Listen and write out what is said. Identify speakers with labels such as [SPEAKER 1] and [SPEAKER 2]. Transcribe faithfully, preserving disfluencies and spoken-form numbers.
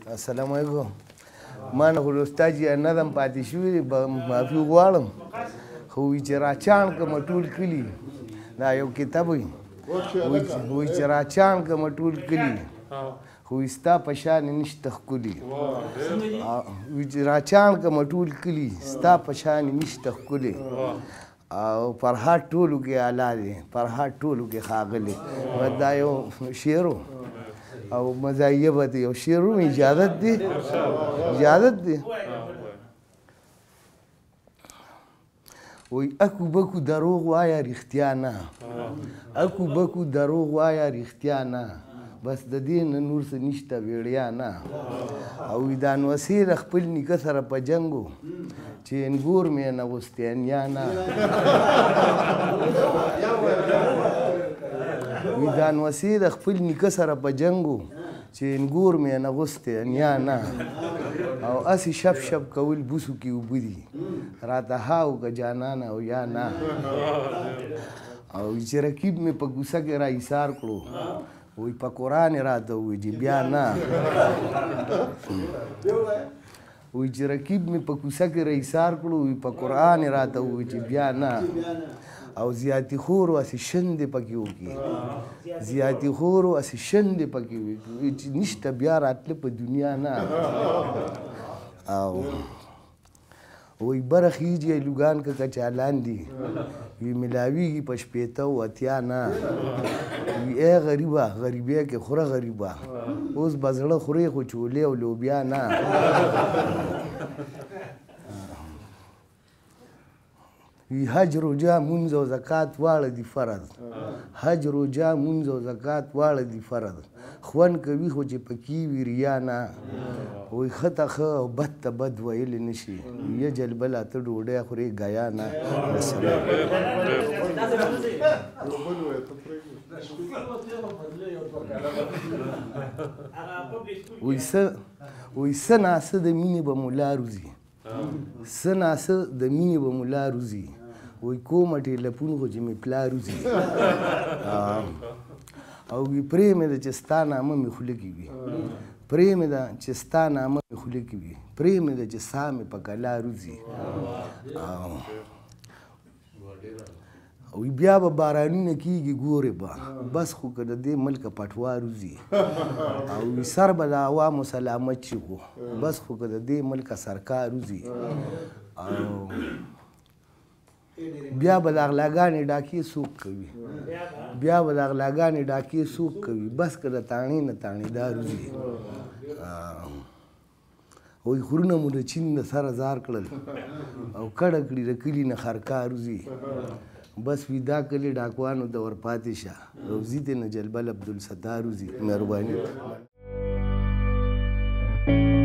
[SPEAKER 1] السلام علیکم. ما نه خو استاد جي نظم پاتې شوی دی، معافي غواړم، خو وایي چې راچاڼ کړمه ټول کلي. دا یو کتاب وایي وایي چې راچاڼ کړمه ټول کلي، خو وایي ستا په شان نشته ښکلي. وایي چې راچاڼ کړمه ټول کلي، ستا په شان نشته ښکلي. او فرهاد ټولو کې اعلی دی، فرهاد ټولو کې ښاغلی. دا یو شعر و او مزاحیه به یو شعر و. اجازت دی؟ اجازت دی؟ وایي اکو بکو دروغ وایه رښتیا نه، اکو بکو دروغ وایه رښتیا نه، بس د دې نه نور څه نشته ویړیا نه. او وایي دا نوسې له خپل نیکه سره په جنګ و چې انګور مې یې نغوستې انیا نه. وایي دا نوسې د خپل نیکه سره په جنګ و چې انګور مې یې نغوستې انیا نه. او هسې شپ شپ کول بوسو کې اوبه دي، راته ها وکړه جانانه او یا نه. او چې رقیب مې په کوڅه کې را ایثار کړو، وایي په قرآن یې راته ووایي چې بیا نه. وایي چې رقیب مې په کوڅه کې را ایثار کړو، وایي په قرآن یې راته ووایي چې بیا نه. او زیاتي خورو هسې شندې پکې وکړي، زیاتي خورو هسې شندې پکې وکړي چې نشته بیا راتله په دنیا نه. او وایي بره خیجې لوګان که کچالان دي، وایي ملاویږي په شپېته او اتیا نه. وایي ای غریبه غریبۍ کې خوره غریبه، اوس به زړه خورې خو چولې او لوبیا نه. وی حج روجا مونځ او زکات واړه دي فرض، حج روجا مونځ او زکات واړه دي فرض، خوند کوي خو چې پکې وي ریا نه. وایي ښه ته ښه او بد ته بد ویلی نه شي، یه جلبله ته ډوډۍ خورې ګیا نه. وایي څه وایي څه ناسه د مینې به ملا روزي، څه ناسه د مینې به ملا روزي، وایي کومه ټېلفون خو چې مې پلا روزي. او وایي پرې مې ده چې ستا نامه مې خوله کې وي، پرې مې ده چې ستا نامه مې خوله کې وي، پرې مې ده چې ساه مې په کلا روزي. وایي بیا به بارانونه کېږي ګورې به، بس خو که د دې ملکه پټوا روزي. او وایي سر به د عوامو سلامت شي خو، بس خو که د دې ملکه سرکار روزي. او بیا به د اغلاګانې ډاکې څوک کوي، بیا به د اغلاګانې ډاکې څوک کوي، بس که د تاڼې نه تاڼېدار روزي. وایي خرونه مو د چین د سره زار کړل او کډه کړي د کلي نه خرکار روزي. بس وي دا کلي ډاکوانو ته ورپاتې شه، روزي ترې نه جلبل عبدالستار روزي. مهرباني.